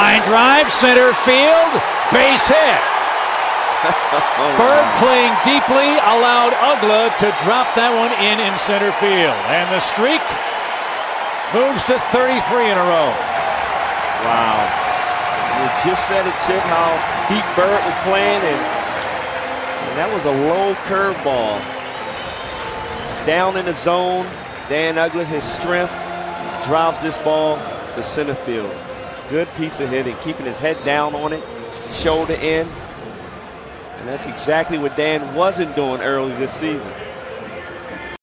Line drive, center field, base hit. Bird playing deeply allowed Uggla to drop that one in center field. And the streak moves to 33 in a row. Wow. You just said it, Chip, how deep Bird was playing, and that was a low curveball. Down in the zone, Dan Uggla, his strength, drives this ball to center field. Good piece of hitting, keeping his head down on it, shoulder in. And that's exactly what Dan wasn't doing early this season.